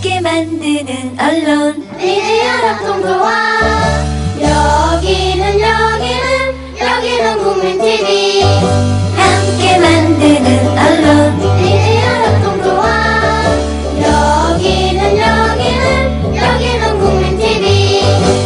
함께 만드는 언론 미디어 협동조합. 여기는 국민TV. 함께 만드는 언론 미디어 협동조합. 여기는 국민TV.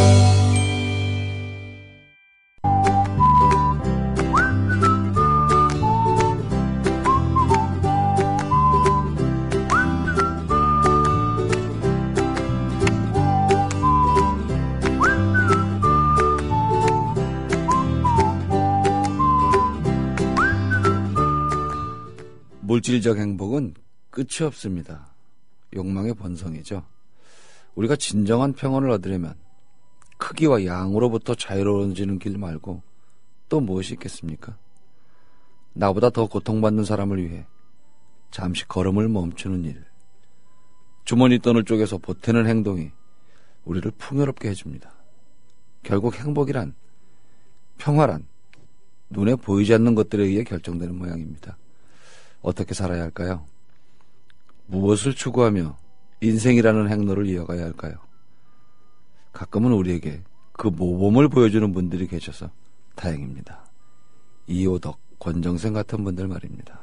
물질적 행복은 끝이 없습니다. 욕망의 본성이죠. 우리가 진정한 평온을 얻으려면 크기와 양으로부터 자유로워지는 길 말고 또 무엇이 있겠습니까? 나보다 더 고통받는 사람을 위해 잠시 걸음을 멈추는 일, 주머니 돈을 쪼개서 보태는 행동이 우리를 풍요롭게 해줍니다. 결국 행복이란, 평화란 눈에 보이지 않는 것들에 의해 결정되는 모양입니다. 어떻게 살아야 할까요? 무엇을 추구하며 인생이라는 행로를 이어가야 할까요? 가끔은 우리에게 그 모범을 보여주는 분들이 계셔서 다행입니다. 이호덕, 권정생 같은 분들 말입니다.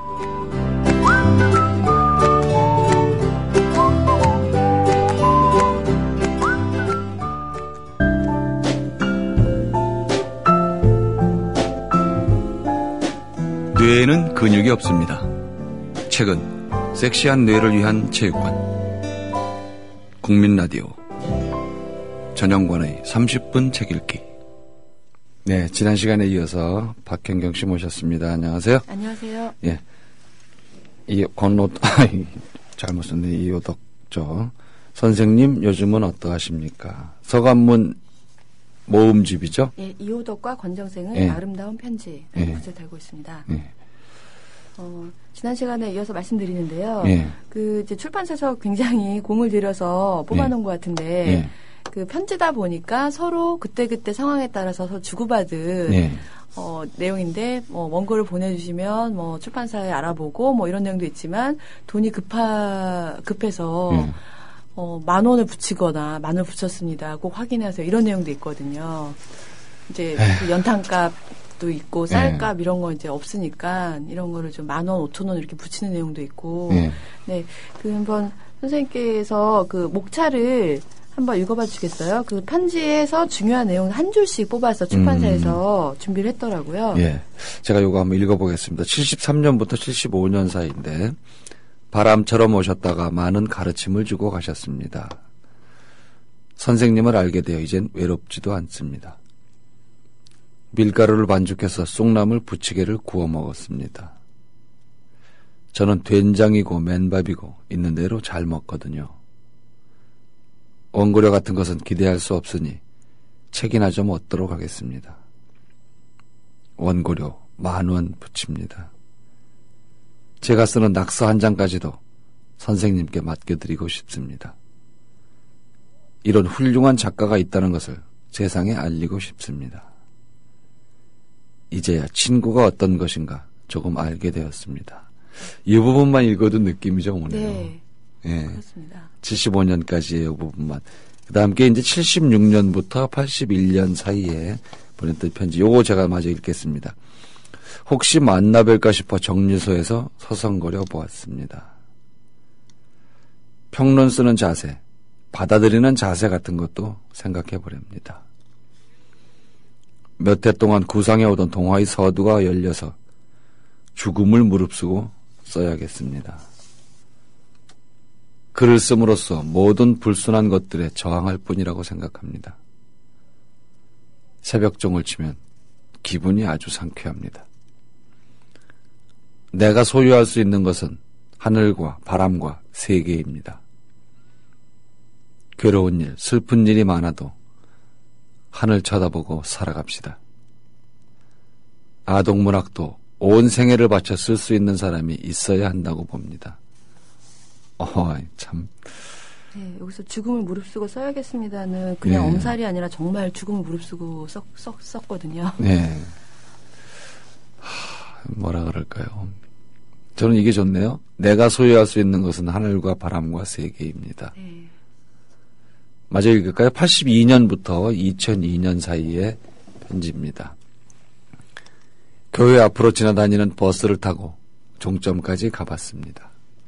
뇌에는 근육이 없습니다. 최근 섹시한 뇌를 위한 체육관 국민라디오 전영관의 30분 책 읽기. 네, 지난 시간에 이어서 박현경 씨 모셨습니다. 안녕하세요. 안녕하세요. 예, 잘못 썼네. 이호덕죠. 선생님 요즘은 어떠하십니까? 서간문 모음집이죠? 예, 이호덕과 권정생의 예. 아름다운 편지 예. 곳에 달고 있습니다. 예. 지난 시간에 이어서 말씀드리는데요. 예. 그 이제 출판사에서 굉장히 공을 들여서 뽑아놓은 것 같은데 예. 그 편지다 보니까 서로 그때그때 상황에 따라서 서로 주고받은 예. 내용인데 원고를 보내주시면 출판사에 알아보고 이런 내용도 있지만 돈이 급해서 예. 10,000원을 붙이거나 10,000원 붙였습니다. 꼭 확인하세요. 이런 내용도 있거든요. 이제 그 연탄값도 있고 쌀값 이런 거 이제 없으니까 이런 거를 좀 10,000원, 5,000원 이렇게 붙이는 내용도 있고. 네. 그 한번 선생님께서 그 목차를 한번 읽어봐 주시겠어요? 그 편지에서 중요한 내용 한 줄씩 뽑아서 출판사에서 준비를 했더라고요. 예. 제가 요거 한번 읽어보겠습니다. 73년부터 75년 사이인데 바람처럼 오셨다가 많은 가르침을 주고 가셨습니다. 선생님을 알게 되어 이젠 외롭지도 않습니다. 밀가루를 반죽해서 쑥나물 부치개를 구워 먹었습니다. 저는 된장이고 맨밥이고 있는 대로 잘 먹거든요. 원고료 같은 것은 기대할 수 없으니 책이나 좀 얻도록 하겠습니다. 원고료 10,000원 붙입니다. 제가 쓰는 낙서 한 장까지도 선생님께 맡겨드리고 싶습니다. 이런 훌륭한 작가가 있다는 것을 세상에 알리고 싶습니다. 이제야 친구가 어떤 것인가 조금 알게 되었습니다. 이 부분만 읽어도 느낌이 좀 오네요. 네. 예. 그렇습니다. 75년까지의 이 부분만. 그 다음 게 이제 76년부터 81년 사이에 보냈던 편지. 요거 제가 마저 읽겠습니다. 혹시 만나 뵐까 싶어 정류소에서 서성거려 보았습니다. 평론 쓰는 자세, 받아들이는 자세 같은 것도 생각해 보렵니다. 몇 해 동안 구상해 오던 동화의 서두가 열려서 죽음을 무릅쓰고 써야겠습니다. 글을 씀으로써 모든 불순한 것들에 저항할 뿐이라고 생각합니다. 새벽종을 치면 기분이 아주 상쾌합니다. 내가 소유할 수 있는 것은 하늘과 바람과 세계입니다. 괴로운 일, 슬픈 일이 많아도 하늘 쳐다보고 살아갑시다. 아동문학도 온 생애를 바쳐 쓸 수 있는 사람이 있어야 한다고 봅니다. 참. 네, 여기서 죽음을 무릅쓰고 써야겠습니다는 그냥 네. 엄살이 아니라 정말 죽음을 무릅쓰고 썼거든요. 네. 뭐라 그럴까요? 저는 이게 좋네요. 내가 소유할 수 있는 것은 하늘과 바람과 세계입니다. 네. 마저 읽을까요? 82년부터 2002년 사이의 편지입니다. 교회 앞으로 지나다니는 버스를 타고 종점까지 가봤습니다.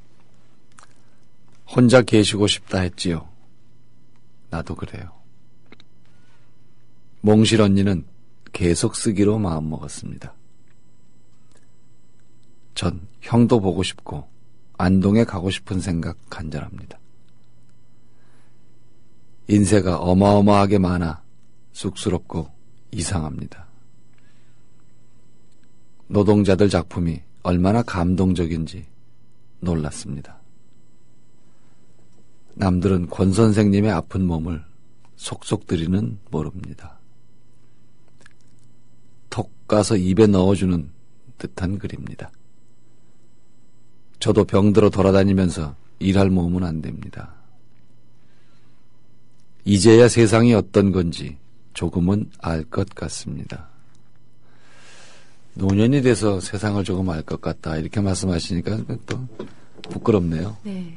혼자 계시고 싶다 했지요. 나도 그래요. 몽실 언니는 계속 쓰기로 마음먹었습니다. 전 형도 보고 싶고 안동에 가고 싶은 생각 간절합니다. 인쇄가 어마어마하게 많아 쑥스럽고 이상합니다. 노동자들 작품이 얼마나 감동적인지 놀랐습니다. 남들은 권 선생님의 아픈 몸을 속속들이는 모릅니다. 톡 가서 입에 넣어주는 듯한 글입니다. 저도 병들어 돌아다니면서 일할 몸은 안 됩니다. 이제야 세상이 어떤 건지 조금은 알 것 같습니다. 노년이 돼서 세상을 조금 알 것 같다 이렇게 말씀하시니까 또 부끄럽네요. 네.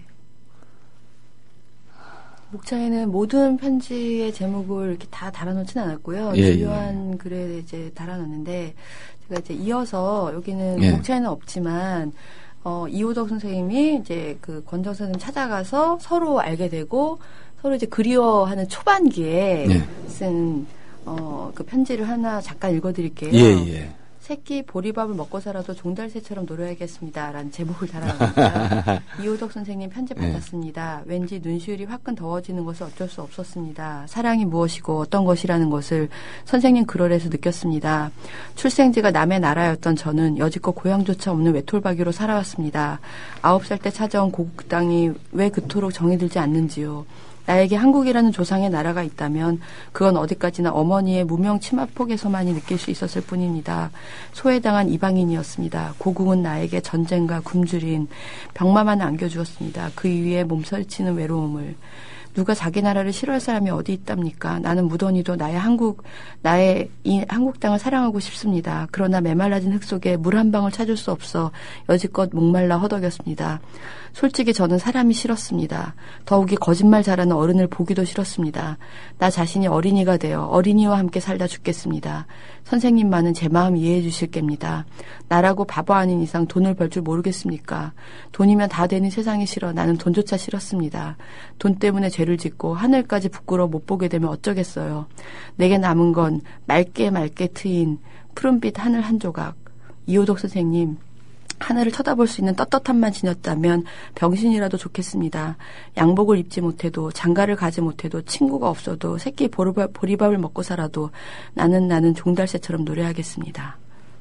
목차에는 모든 편지의 제목을 이렇게 다 달아놓지는 않았고요. 예, 중요한 글에 이제 달아놨는데 제가 이제 이어서 여기는 예. 목차에는 없지만 이호덕 선생님이 이제 그 권정 선생님 찾아가서 서로 알게 되고 서로 이제 그리워하는 초반기에 예. 쓴 그 편지를 하나 잠깐 읽어드릴게요. 예. 새끼 보리밥을 먹고 살아도 종달새처럼 노려야겠습니다. 라는 제목을 달아놨습니다. 이호덕 선생님 편지 받았습니다. 왠지 눈시울이 화끈 더워지는 것을 어쩔 수 없었습니다. 사랑이 무엇이고 어떤 것이라는 것을 선생님 글월에서 느꼈습니다. 출생지가 남의 나라였던 저는 여지껏 고향조차 없는 외톨박이로 살아왔습니다. 9살 때 찾아온 고국 땅이 왜 그토록 정이 들지 않는지요. 나에게 한국이라는 조상의 나라가 있다면 그건 어디까지나 어머니의 무명 치마폭에서만이 느낄 수 있었을 뿐입니다. 소외당한 이방인이었습니다. 고국은 나에게 전쟁과 굶주린 병마만 안겨주었습니다. 그 위에 몸서리치는 외로움을. 누가 자기 나라를 싫어할 사람이 어디 있답니까? 나는 무던히도 나의 이 한국 땅을 사랑하고 싶습니다. 그러나 메말라진 흙 속에 물 한 방울 찾을 수 없어 여지껏 목말라 허덕였습니다. 솔직히 저는 사람이 싫었습니다. 더욱이 거짓말 잘하는 어른을 보기도 싫었습니다. 나 자신이 어린이가 되어 어린이와 함께 살다 죽겠습니다. 선생님만은 제 마음 이해해 주실 겁니다. 나라고 바보 아닌 이상 돈을 벌 줄 모르겠습니까? 돈이면 다 되는 세상이 싫어 나는 돈조차 싫었습니다. 돈 때문에 죄를 짓고 하늘까지 부끄러워 못 보게 되면 어쩌겠어요. 내게 남은 건 맑게 트인 푸른빛 하늘 한 조각. 이호덕 선생님, 하늘을 쳐다볼 수 있는 떳떳함만 지녔다면 병신이라도 좋겠습니다. 양복을 입지 못해도 장가를 가지 못해도 친구가 없어도 새끼 보리밥을 먹고 살아도 나는 종달새처럼 노래하겠습니다.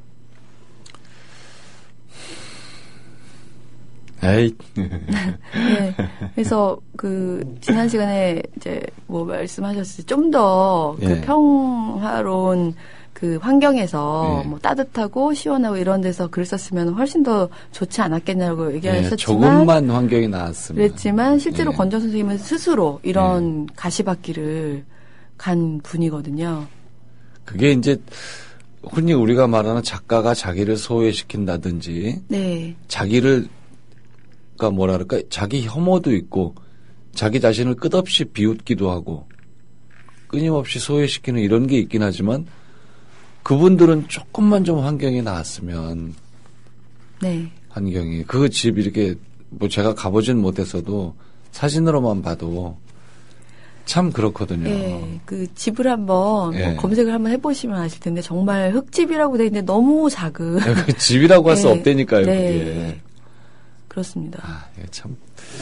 에이. 네. 그래서 지난 시간에 이제 말씀하셨을 때 좀 더 예. 평화로운 환경에서 네. 따뜻하고 시원하고 이런 데서 글 썼으면 훨씬 더 좋지 않았겠냐고 얘기하셨지만 조금만 환경이 나았으면 그랬지만 실제로 네. 권정 선생님은 스스로 이런 가시밭길을 간 분이거든요. 그게 이제 흔히 우리가 말하는 작가가 자기를 소외시킨다든지 네. 자기를 자기 혐오도 있고 자기 자신을 끝없이 비웃기도 하고 끊임없이 소외시키는 이런 게 있긴 하지만 그분들은 조금만 좀 환경이 나았으면 네. 환경이 그 집 이렇게 제가 가보진 못했어도 사진으로만 봐도 참 그렇거든요. 예, 그 집을 한번 예. 검색을 한번 해보시면 아실 텐데 정말 흙집이라고 돼 있는데 너무 작은 그 집이라고 할 수 네. 없다니까요. 네. 그게. 그렇습니다. 이게 참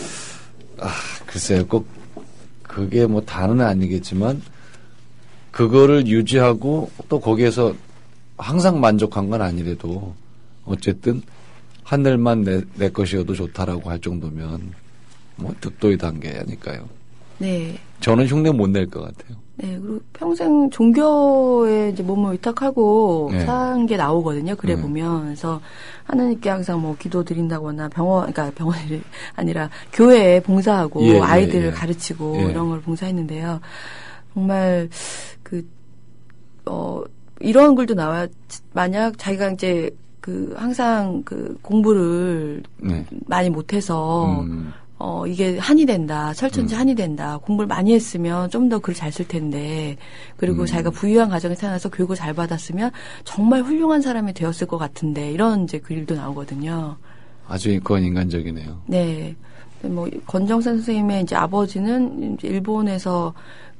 글쎄요. 꼭 그게 다는 아니겠지만 그거를 유지하고 또 거기에서 항상 만족한 건 아니래도 어쨌든 하늘만 내 것이어도 좋다라고 할 정도면 득도의 단계 아닐까요? 네. 저는 흉내 못 낼 것 같아요. 네, 그리고 평생 종교에 이제 몸을 위탁하고 네. 산 게 나오거든요. 그래 네. 보면. 그래서 하느님께 항상 기도 드린다거나 그러니까 병원이 아니라 교회에 봉사하고 예, 아이들을 예. 가르치고 예. 이런 걸 봉사했는데요. 정말 이런 글도 나와요. 만약 자기가 이제 항상 공부를 네. 많이 못해서 이게 한이 된다. 철천지 한이 된다. 공부를 많이 했으면 좀 더 글을 잘 쓸 텐데. 그리고 자기가 부유한 가정에 태어나서 교육을 잘 받았으면 정말 훌륭한 사람이 되었을 것 같은데. 이런 이제 글도 나오거든요. 아주 그건 인간적이네요. 네. 뭐 권정선 선생님의 이제 아버지는 이제 일본에서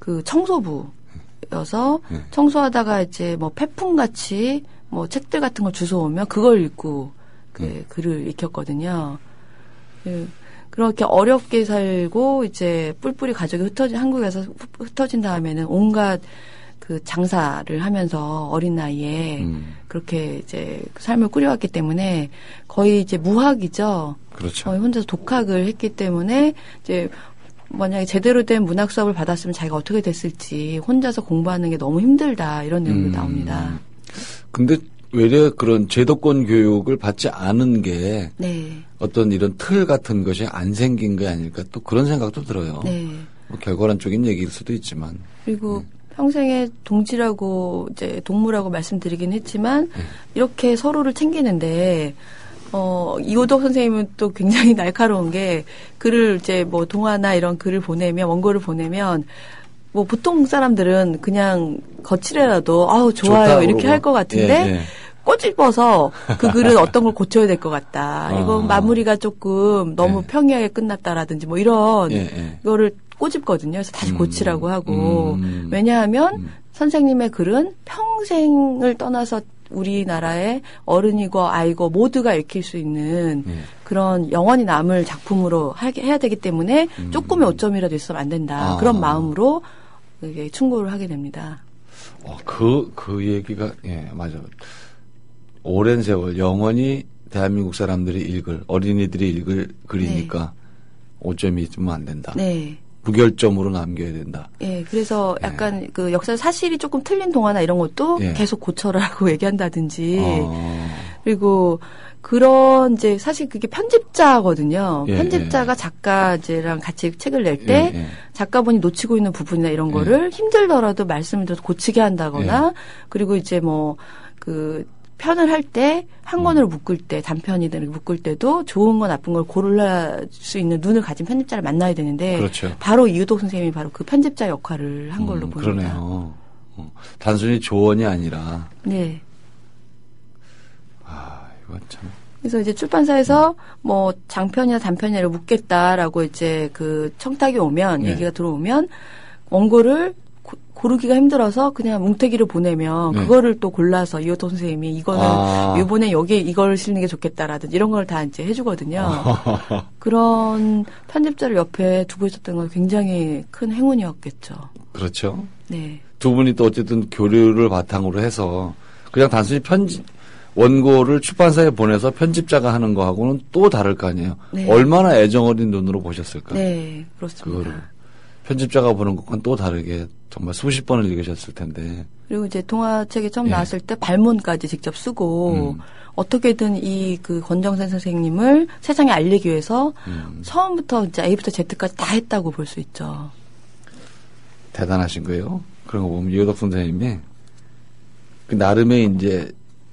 청소부여서 청소하다가 이제 뭐 폐품같이 뭐 책들 같은 걸 주워오면 그걸 읽고 글을 익혔거든요. 그렇게 어렵게 살고 이제 뿔뿔이 가족이 한국에서 흩어진 다음에는 온갖 장사를 하면서 어린 나이에 그렇게 이제 삶을 꾸려왔기 때문에 거의 이제 무학이죠. 그렇죠. 거의 혼자서 독학을 했기 때문에 이제 만약에 제대로 된 문학 수업을 받았으면 자기가 어떻게 됐을지 혼자서 공부하는 게 너무 힘들다 이런 내용도 나옵니다. 근데 외려 그런 제도권 교육을 받지 않은 게 네. 어떤 이런 틀 같은 것이 안 생긴 게 아닐까 또 그런 생각도 들어요. 네. 뭐 결과론적인 얘기일 수도 있지만. 그리고 평생에 동지라고 이제 동무라고 말씀드리긴 했지만 이렇게 서로를 챙기는데 이호덕 선생님은 또 굉장히 날카로운 게 글을 이제 뭐 동화나 이런 글을 보내면 원고를 보내면 뭐 보통 사람들은 그냥 거칠애라도 아우 좋아요 이렇게 할 것 같은데 꼬집어서 그 글은 어떤 걸 고쳐야 될 것 같다. 이건 마무리가 조금 너무 평이하게 끝났다라든지 뭐 이런 이거를 꼬집거든요. 그래서 다시 고치라고 하고 왜냐하면 선생님의 글은 평생을 떠나서 우리나라의 어른이고 아이고 모두가 읽힐 수 있는 그런 영원히 남을 작품으로 해야 되기 때문에 조금의 오점이라도 있으면 안 된다. 그런 마음으로 이게 충고를 하게 됩니다. 그 얘기가 맞아. 오랜 세월 영원히 대한민국 사람들이 읽을 어린이들이 읽을 글이니까 오점이 있으면 안 된다. 네. 무결점으로 남겨야 된다. 예, 그래서 약간 역사 사실이 조금 틀린 동화나 이런 것도 계속 고쳐라고 얘기한다든지 그리고 그런 이제 사실 그게 편집자거든요. 편집자가 작가랑 같이 책을 낼 때 작가분이 놓치고 있는 부분이나 이런 거를 힘들더라도 말씀을 들어서 고치게 한다거나 그리고 이제 뭐 편을 할 때 한 권으로 묶을 때 단편이든 묶을 때도 좋은 거 나쁜 걸 고를 수 있는 눈을 가진 편집자를 만나야 되는데 그렇죠. 바로 이유덕 선생님이 바로 그 편집자 역할을 한 걸로 보입니다. 그러네요. 단순히 조언이 아니라. 네. 이건 참. 그래서 이제 출판사에서 뭐 장편이나 단편이나 묶겠다라고 이제 청탁이 오면 얘기가 들어오면 원고를 고르기가 힘들어서 그냥 뭉태기를 보내면 그거를 또 골라서 이호덕 선생님이 이거는 이번에 여기에 이걸 실는 게 좋겠다라든지 이런 걸 다 이제 해주거든요. 그런 편집자를 옆에 두고 있었던 건 굉장히 큰 행운이었겠죠. 그렇죠. 네. 두 분이 또 어쨌든 교류를 바탕으로 해서 그냥 단순히 원고를 출판사에 보내서 편집자가 하는 거하고는 또 다를 거 아니에요. 네. 얼마나 애정 어린 눈으로 보셨을까. 네, 그렇습니다. 그거를. 편집자가 보는 것과는 또 다르게 정말 수십 번을 읽으셨을 텐데. 그리고 이제 동화책이 처음 나왔을 때 발문까지 직접 쓰고 어떻게든 권정선 선생님을 세상에 알리기 위해서 처음부터 이제 A부터 Z까지 다 했다고 볼 수 있죠. 대단하신 거예요. 그런 거 보면 이호덕 선생님이 나름의 이제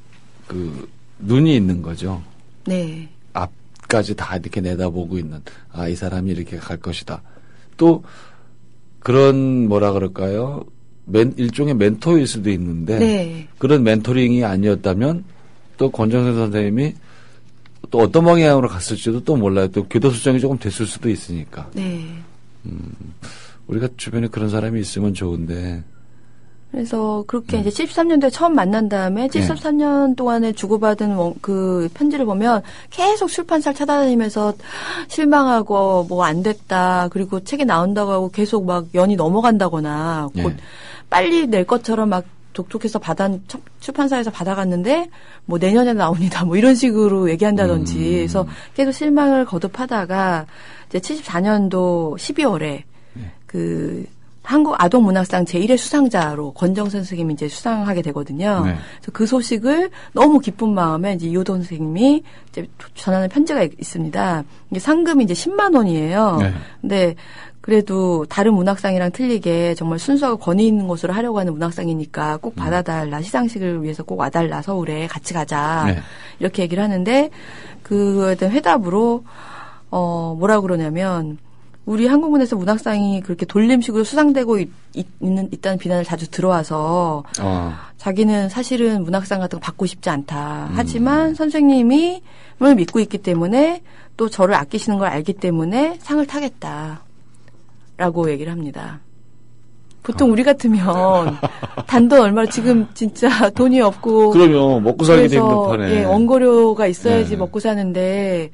눈이 있는 거죠. 네. 앞까지 다 이렇게 내다보고 있는 이 사람이 이렇게 갈 것이다. 또 그런 뭐라 그럴까요? 일종의 멘토일 수도 있는데 그런 멘토링이 아니었다면 또 권정선 선생님이 또 어떤 방향으로 갔을지도 또 몰라요. 또 교도소장이 조금 됐을 수도 있으니까. 네. 우리가 주변에 그런 사람이 있으면 좋은데. 그래서 그렇게 이제 73년도에 처음 만난 다음에 73년 동안에 주고받은 편지를 보면 계속 출판사를 찾아다니면서 실망하고 뭐 안 됐다. 그리고 책이 나온다고 하고 계속 막 연이 넘어간다거나 곧 빨리 낼 것처럼 막 족족해서 출판사에서 받아갔는데 뭐 내년에 나옵니다. 뭐 이런 식으로 얘기한다든지 그래서 계속 실망을 거듭하다가 이제 74년도 12월에 한국 아동문학상 제1회 수상자로 권정선 선생님이 이제 수상하게 되거든요. 그래서 그 소식을 너무 기쁜 마음에 이제 이호덕 선생님이 이제 전하는 편지가 있습니다. 이게 상금이 이제 10만 원이에요. 근데 그래도 다른 문학상이랑 틀리게 정말 순수하고 권위 있는 것으로 하려고 하는 문학상이니까 꼭 받아달라. 시상식을 위해서 꼭 와달라. 서울에 같이 가자. 네. 이렇게 얘기를 하는데 그거에 대한 회답으로 뭐라 그러냐면 우리 한국문에서 문학상이 그렇게 돌림식으로 수상되고 있다는 비난을 자주 들어와서 자기는 사실은 문학상 같은 거 받고 싶지 않다. 하지만 선생님이 을 믿고 있기 때문에 또 저를 아끼시는 걸 알기 때문에 상을 타겠다. 라고 얘기를 합니다. 보통 우리 같으면 단돈 얼마로 지금 진짜 돈이 없고 그러면 먹고 살기도 힘든 판에 예, 원고료가 있어야지 네. 먹고 사는데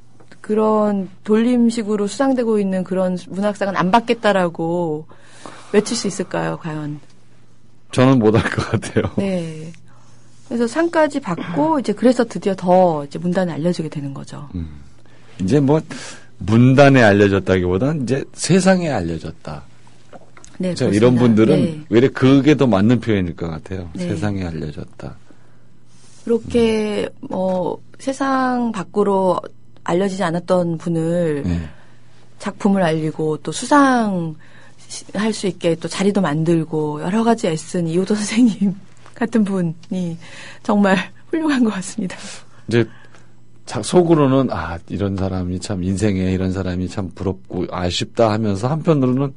그런 돌림식으로 수상되고 있는 그런 문학상은 안 받겠다라고 외칠 수 있을까요, 과연? 저는 못할 것 같아요. 네. 그래서 상까지 받고 이제 그래서 드디어 더 이제 문단에 알려지게 되는 거죠. 이제 뭐 문단에 알려졌다기보다는 이제 세상에 알려졌다. 네, 그렇죠? 이런 분들은 네. 왜 그게 더 맞는 표현일 것 같아요. 네. 세상에 알려졌다. 그렇게 세상 밖으로 알려지지 않았던 분을 네. 작품을 알리고 또 수상할 수 있게 또 자리도 만들고 여러 가지 애쓴 이호도 선생님 같은 분이 정말 훌륭한 것 같습니다. 이제 속으로는 이런 사람이 참 인생에 이런 사람이 참 부럽고 아쉽다 하면서 한편으로는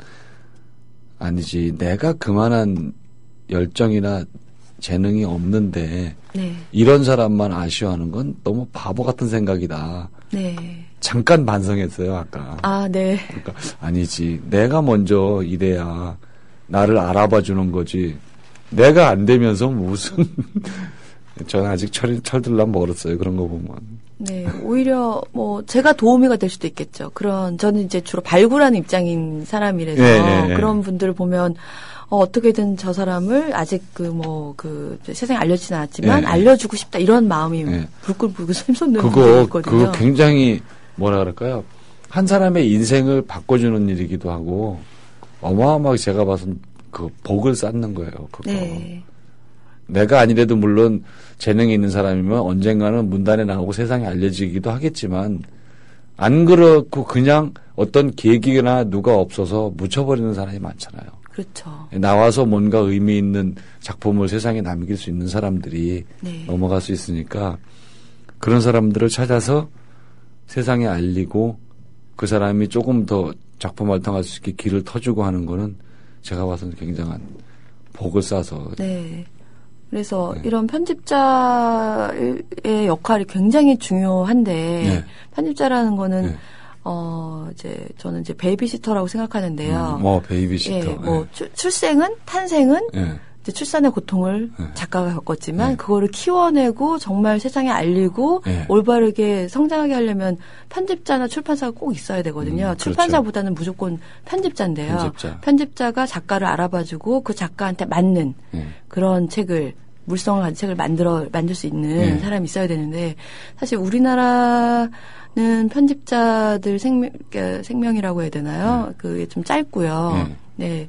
아니지 내가 그만한 열정이나 재능이 없는데 네. 이런 사람만 아쉬워하는 건 너무 바보 같은 생각이다. 네. 잠깐 반성했어요 아까. 네. 그러니까 아니지 내가 먼저 이래야 나를 알아봐 주는 거지. 내가 안 되면서 무슨 저는 아직 철들란 멀었어요. 그런 거 보면. 네, 오히려 제가 도우미가 될 수도 있겠죠. 저는 이제 주로 발굴하는 입장인 사람이라서 네. 그런 분들을 보면 어떻게든 저 사람을 아직 세상에 알려지진 않았지만 네. 알려주고 싶다 이런 마음이 네. 불끈불끈 샘솟는 분들이 있거든요. 그거 굉장히 뭐라 그럴까요? 한 사람의 인생을 바꿔주는 일이기도 하고 어마어마하게 제가 봐서는 그 복을 쌓는 거예요. 그거. 네. 내가 아니래도 물론 재능이 있는 사람이면 언젠가는 문단에 나오고 세상에 알려지기도 하겠지만 안 그렇고 그냥 어떤 계기나 누가 없어서 묻혀버리는 사람이 많잖아요. 그렇죠. 나와서 뭔가 의미 있는 작품을 세상에 남길 수 있는 사람들이 네. 넘어갈 수 있으니까 그런 사람들을 찾아서 세상에 알리고 그 사람이 조금 더 작품 활동할 수 있게 길을 터주고 하는 거는 제가 봐서는 굉장한 복을 쌓아서 네. 그래서 이런 편집자의 역할이 굉장히 중요한데 네. 편집자라는 거는 네. 이제 저는 이제 베이비시터라고 생각하는데요. 베이비시터. 예, 출생은 탄생은 예. 이제 출산의 고통을 네. 작가가 겪었지만 네. 그거를 키워내고 정말 세상에 알리고 네. 올바르게 성장하게 하려면 편집자나 출판사가 꼭 있어야 되거든요. 그렇죠. 출판사보다는 무조건 편집자인데요. 편집자가 작가를 알아봐주고 그 작가한테 맞는 그런 책을 물성을 가진 책을 만들 수 있는 사람이 있어야 되는데 사실 우리나라는 편집자들 생명이라고 해야 되나요? 그게 좀 짧고요. 네,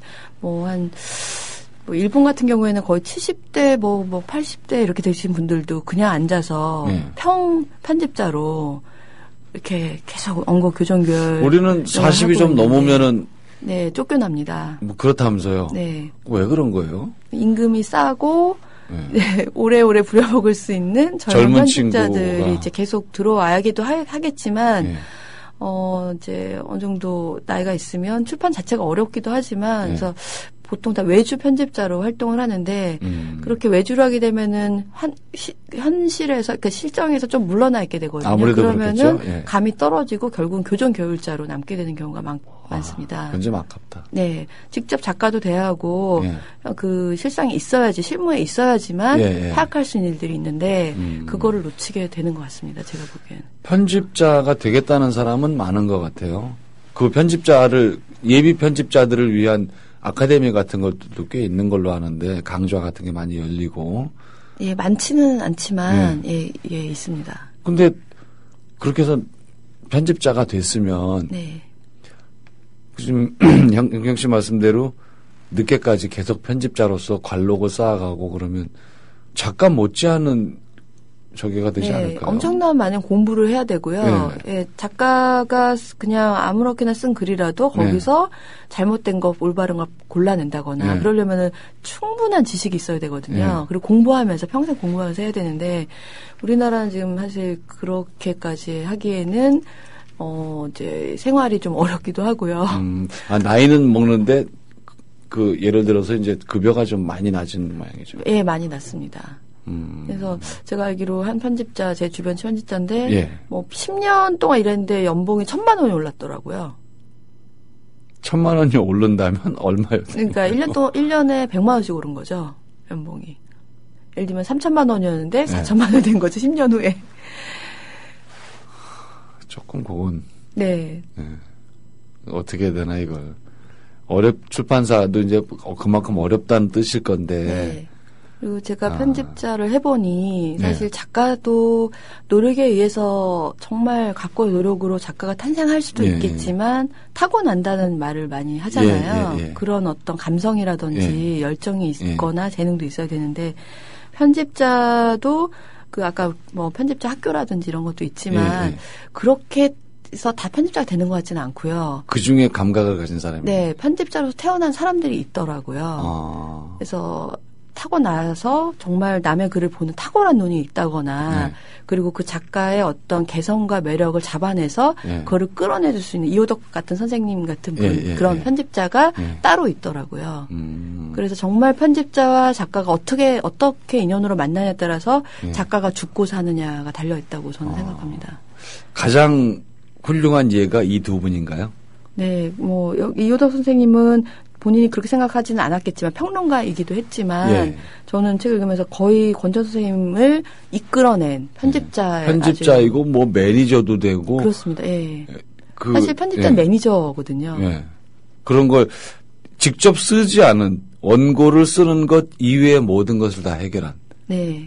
일본 같은 경우에는 거의 70대, 80대 이렇게 되신 분들도 그냥 앉아서 편집자로 이렇게 계속 언거 교정결. 우리는 40이 좀 넘으면은. 네, 쫓겨납니다. 그렇다면서요. 네. 왜 그런 거예요? 임금이 싸고, 네, 오래오래 부려먹을 수 있는 젊은 편집자들이 친구가. 이제 계속 들어와야기도 하겠지만, 이제 어느 정도 나이가 있으면 출판 자체가 어렵기도 하지만, 그래서 보통 다 외주 편집자로 활동을 하는데, 그렇게 외주를 하게 되면은 현실에서, 그러니까 실정에서 좀 물러나 있게 되거든요. 아무래도 그러면은 그렇겠죠. 감이 떨어지고 결국은 교정교율자로 남게 되는 경우가 많습니다. 그건 좀 아깝다. 네. 직접 작가도 대하고, 그 실상이 있어야지, 실무에 있어야지만 파악할 수 있는 일들이 있는데, 그거를 놓치게 되는 것 같습니다. 제가 보기엔. 편집자가 되겠다는 사람은 많은 것 같아요. 그 예비 편집자들을 위한 아카데미 같은 것도 꽤 있는 걸로 아는데, 강좌 같은 게 많이 열리고. 예, 많지는 않지만, 있습니다. 근데, 그렇게 해서 편집자가 됐으면, 지금 형경 씨 말씀대로 늦게까지 계속 편집자로서 관록을 쌓아가고 그러면 작가 못지않은 저기가 되지 않을까요? 엄청난 많은 공부를 해야 되고요. 네. 예, 작가가 그냥 아무렇게나 쓴 글이라도 거기서 잘못된 거, 올바른 걸 골라낸다거나 네. 그러려면은 충분한 지식이 있어야 되거든요. 네. 그리고 공부하면서 평생 공부하면서 해야 되는데 우리나라는 지금 사실 그렇게까지 하기에는 이제 생활이 좀 어렵기도 하고요. 나이는 먹는데 그 예를 들어서 이제 급여가 좀 많이 낮은 모양이죠. 예, 많이 낮습니다. 그래서 제가 알기로 한 편집자, 제 주변 편집자인데, 예. 뭐 10년 동안 일했는데 연봉이 1,000만 원이 올랐더라고요. 1,000만 원이 오른다면 얼마였어요? 그러니까 1년에 100만 원씩 오른 거죠, 연봉이. 예를 들면 3,000만 원이었는데 4,000만 원 된 거죠, 10년 후에. 조금 그건. 네. 어떻게 해야 되나, 이걸. 출판사도 이제 그만큼 어렵다는 뜻일 건데. 네. 그리고 제가 편집자를 해보니 사실 작가도 노력에 의해서 정말 각고의 노력으로 작가가 탄생할 수도 있겠지만 타고난다는 말을 많이 하잖아요. 그런 어떤 감성이라든지 열정이 있거나 재능도 있어야 되는데 편집자도 그 아까 뭐 편집자 학교라든지 이런 것도 있지만 그렇게 해서 다 편집자가 되는 것 같지는 않고요. 그 중에 감각을 가진 사람이. 네, 편집자로 태어난 사람들이 있더라고요. 그래서 타고나서 정말 남의 글을 보는 탁월한 눈이 있다거나 그리고 그 작가의 어떤 개성과 매력을 잡아내서 그거를 끌어내줄 수 있는 이호덕 같은 선생님 같은 분, 그런 편집자가 따로 있더라고요. 그래서 정말 편집자와 작가가 어떻게 인연으로 만나냐에 따라서 작가가 죽고 사느냐가 달려있다고 저는 생각합니다. 가장 훌륭한 예가 이 두 분인가요? 네, 뭐 이호덕 선생님은 본인이 그렇게 생각하지는 않았겠지만 평론가이기도 했지만 저는 책을 읽으면서 거의 권천 선생님을 이끌어낸 편집자이고 뭐 매니저도 되고 그렇습니다. 예. 사실 편집자는 매니저거든요. 그런 걸 직접 쓰지 않은 원고를 쓰는 것 이외의 모든 것을 다 해결한. 네.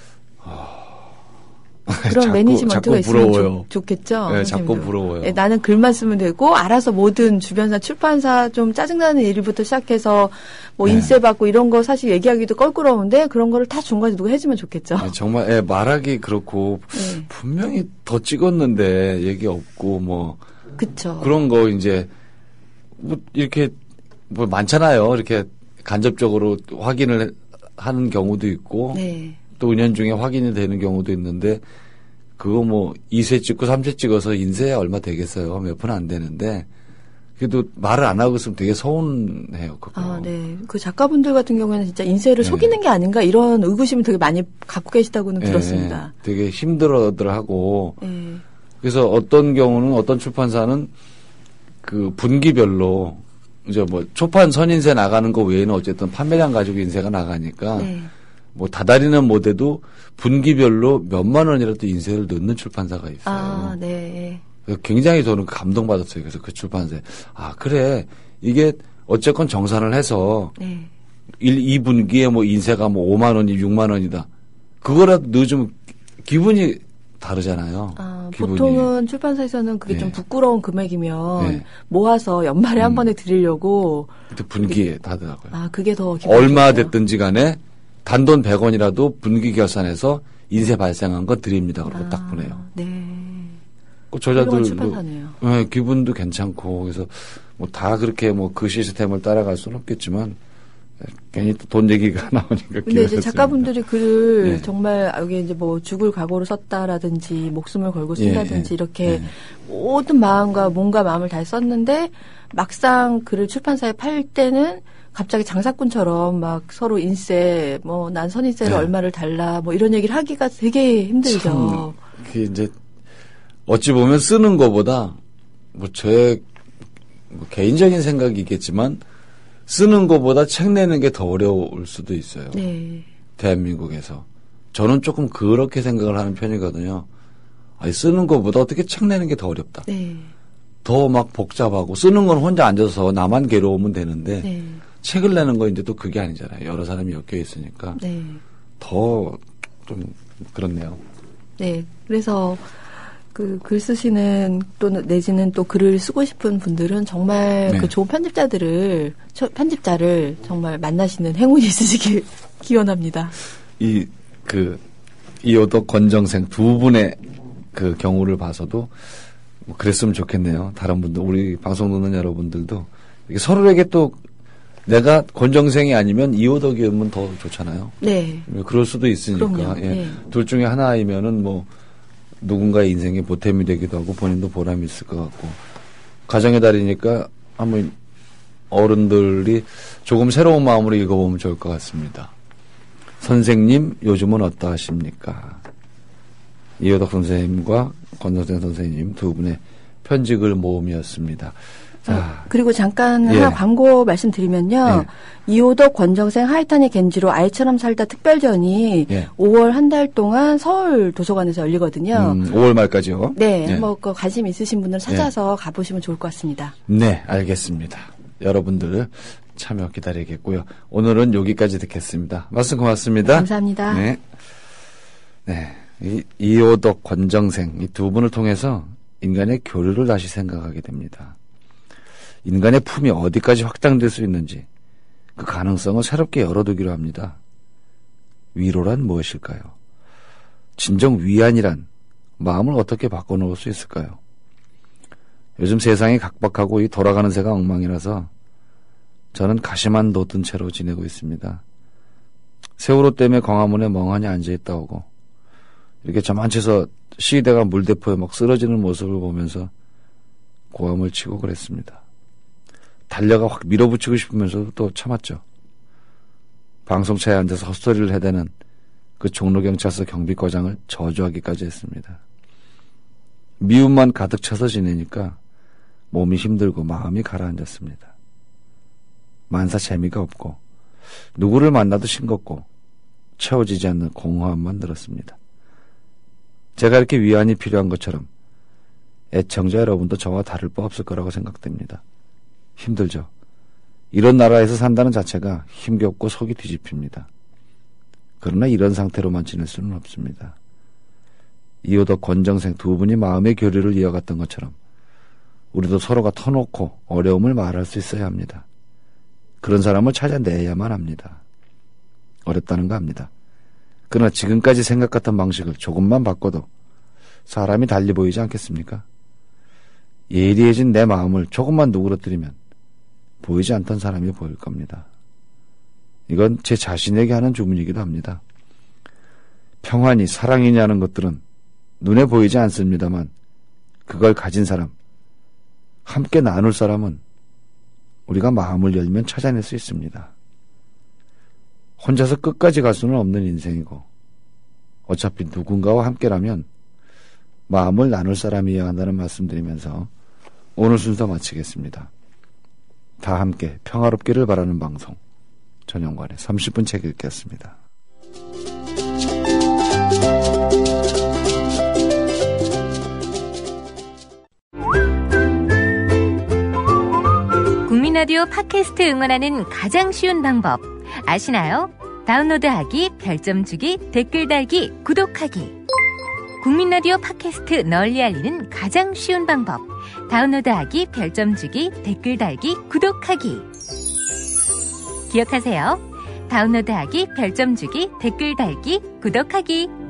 그런 매니지먼트가 있으면 좋겠죠. 네, 자꾸 부러워요. 네, 나는 글만 쓰면 되고 알아서 모든 주변사 출판사 좀 짜증나는 일부터 시작해서 뭐 인쇄 받고 이런 거 사실 얘기하기도 껄끄러운데 그런 거를 다 중간에 누가 해주면 좋겠죠. 네, 정말 말하기 그렇고 분명히 더 찍었는데 얘기 없고 뭐 그쵸. 그런 거 이제 뭐 이렇게 뭐 많잖아요. 이렇게 간접적으로 확인을 하는 경우도 있고 또 은연중에 확인이 되는 경우도 있는데 그거 뭐 2쇄 찍고 3쇄 찍어서 인쇄 얼마 되겠어요. 몇 푼 안 되는데 그래도 말을 안 하고 있으면 되게 서운해요. 그거. 네. 그 작가분들 같은 경우에는 진짜 인쇄를 속이는 게 아닌가 이런 의구심을 되게 많이 갖고 계시다고는 들었습니다. 되게 힘들어하고 그래서 어떤 경우는 어떤 출판사는 그 분기별로 이제 뭐 초판 선인쇄 나가는 거 외에는 어쨌든 판매량 가지고 인쇄가 나가니까 뭐 다다리는 못해도 분기별로 몇만 원이라도 인쇄를 넣는 출판사가 있어요. 굉장히 저는 감동받았어요. 그래서 그 출판사에 그래 이게 어쨌건 정산을 해서 2분기에 뭐 인쇄가 뭐 5만 원이 6만 원이다. 그거라도 넣어주면 기분이 다르잖아요. 기분이. 보통은 출판사에서는 그게 좀 부끄러운 금액이면 모아서 연말에 한 번에 드리려고 그때 분기에 하더라고요. 그게 더 얼마 됐든지 간에 단돈 100원이라도 분기 결산해서 인쇄 발생한 거 드립니다. 그러고 딱 보내요. 그 저자들도 기분도 괜찮고 그래서 뭐 다 그렇게 뭐 그 시스템을 따라갈 수는 없겠지만 괜히 또 돈 얘기가 나오니까. 근데 이제 작가분들이 글을 정말 여기 이제 뭐 죽을 각오로 썼다라든지 목숨을 걸고 쓴다든지 이렇게 모든 마음과 몸과 마음을 다 썼는데 막상 글을 출판사에 팔 때는 갑자기 장사꾼처럼 막 서로 인쇄, 뭐 난 선인세를 얼마를 달라, 뭐 이런 얘기를 하기가 되게 힘들죠. 그게 이제 어찌 보면 쓰는 거보다 뭐 제 개인적인 생각이겠지만 쓰는 거보다 책 내는 게 더 어려울 수도 있어요. 대한민국에서 저는 조금 그렇게 생각을 하는 편이거든요. 쓰는 거보다 어떻게 책 내는 게 더 어렵다. 더 막 복잡하고 쓰는 건 혼자 앉아서 나만 괴로우면 되는데. 책을 내는 거 이제 또 그게 아니잖아요. 여러 사람이 엮여 있으니까 더 좀 그렇네요. 그래서 그 글 쓰시는 또 내지는 또 글을 쓰고 싶은 분들은 정말 그 좋은 편집자를 편집자를 정말 만나시는 행운이 있으시길 기원합니다. 이호덕, 권정생 두 분의 그 경우를 봐서도 뭐 그랬으면 좋겠네요. 다른 분들, 우리 방송 듣는 여러분들도 이게 서로에게 또 내가 권정생이 아니면 이호덕이면 더 좋잖아요. 네. 그럴 수도 있으니까. 그럼요. 예. 네. 둘 중에 하나이면은 뭐 누군가의 인생에 보탬이 되기도 하고 본인도 보람이 있을 것 같고 가정의 달이니까 한번 어른들이 조금 새로운 마음으로 읽어보면 좋을 것 같습니다. 선생님 요즘은 어떠하십니까? 이호덕 선생님과 권정생 선생님 두 분의 편지글 모음이었습니다. 자, 그리고 잠깐 예. 하나 광고 말씀드리면요. 이호덕, 권정생, 하이탄의 겐지로 아이처럼 살다 특별전이 예. 5월 한 달 동안 서울 도서관에서 열리거든요. 5월 말까지요? 네, 예. 뭐 관심 있으신 분들 찾아서 가보시면 좋을 것 같습니다. 네, 알겠습니다. 여러분들 참여 기다리겠고요. 오늘은 여기까지 듣겠습니다. 말씀 고맙습니다. 감사합니다. 네. 네. 이호덕, 권정생 이 두 분을 통해서 인간의 교류를 다시 생각하게 됩니다. 인간의 품이 어디까지 확장될 수 있는지 그 가능성을 새롭게 열어두기로 합니다. 위로란 무엇일까요? 진정 위안이란 마음을 어떻게 바꿔놓을 수 있을까요? 요즘 세상이 각박하고 이 돌아가는 새가 엉망이라서 저는 가시만 돋은 채로 지내고 있습니다. 세월호 때문에 광화문에 멍하니 앉아있다 오고 이렇게 저만치서 시대가 물대포에 막 쓰러지는 모습을 보면서 고함을 치고 그랬습니다. 달려가 확 밀어붙이고 싶으면서도 또 참았죠. 방송차에 앉아서 헛소리를 해대는 그 종로경찰서 경비과장을 저주하기까지 했습니다. 미움만 가득 차서 지내니까 몸이 힘들고 마음이 가라앉았습니다. 만사 재미가 없고 누구를 만나도 싱겁고 채워지지 않는 공허함만 들었습니다. 제가 이렇게 위안이 필요한 것처럼 애청자 여러분도 저와 다를 바 없을 거라고 생각됩니다. 힘들죠. 이런 나라에서 산다는 자체가 힘겹고 속이 뒤집힙니다. 그러나 이런 상태로만 지낼 수는 없습니다. 이호덕, 권정생 두 분이 마음의 교류를 이어갔던 것처럼 우리도 서로가 터놓고 어려움을 말할 수 있어야 합니다. 그런 사람을 찾아내야만 합니다. 어렵다는 거 압니다. 그러나 지금까지 생각했던 방식을 조금만 바꿔도 사람이 달리 보이지 않겠습니까? 예리해진 내 마음을 조금만 누그러뜨리면 보이지 않던 사람이 보일 겁니다. 이건 제 자신에게 하는 주문이기도 합니다. 평안이 사랑이냐는 것들은 눈에 보이지 않습니다만 그걸 가진 사람, 함께 나눌 사람은 우리가 마음을 열면 찾아낼 수 있습니다. 혼자서 끝까지 갈 수는 없는 인생이고 어차피 누군가와 함께라면 마음을 나눌 사람이어야 한다는 말씀드리면서 오늘 순서 마치겠습니다. 다 함께 평화롭기를 바라는 방송 전영관의 30분 책 읽기였습니다. 국민라디오 팟캐스트 응원하는 가장 쉬운 방법 아시나요? 다운로드하기, 별점 주기, 댓글 달기, 구독하기. 국민라디오 팟캐스트 널리 알리는 가장 쉬운 방법. 다운로드하기, 별점 주기, 댓글 달기, 구독하기. 기억하세요. 다운로드하기, 별점 주기, 댓글 달기, 구독하기.